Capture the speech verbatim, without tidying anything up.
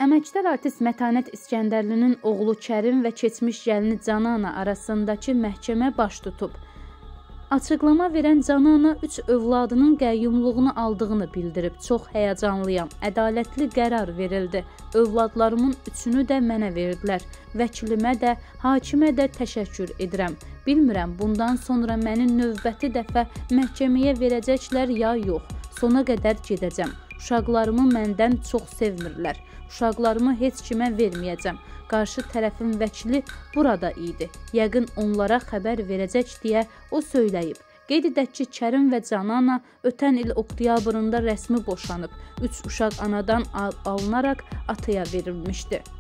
Əməkdar artist Mətanət İskəndərlinin oğlu Kərim və keçmiş gəlini Canana arasındakı məhkəmə baş tutub. Açıqlama verən Canana üç övladının qəyyumluğunu aldığını bildirib. Çox həyəcanlıyam, ədalətli qərar verildi. Övladlarımın üçünü də mənə verdilər. Vəkilimə də, hakimə də təşəkkür edirəm. Bilmirəm, bundan sonra məni növbəti dəfə məhkəməyə verəcəklər ya yox. Sona qədər gedəcəm. Uşaqlarımı məndən çox sevmirlər. Uşaqlarımı heç kimə verməyəcəm. Qarşı tərəfin vəkili burada idi. Yəqin onlara xəbər verəcək deyə o söyləyib. Qeyd edək ki, Kərim və Canana ötən il oktyabrında rəsmi boşanıb. Üç uşaq anadan al alınaraq ataya verilmişdi.